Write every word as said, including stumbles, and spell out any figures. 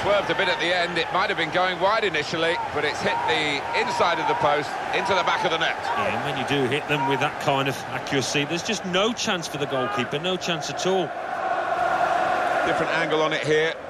swerved a bit at the end. It might have been going wide initially, but it's hit the inside of the post into the back of the net. Yeah, and when you do hit them with that kind of accuracy, there's just no chance for the goalkeeper, no chance at all. Different angle on it here.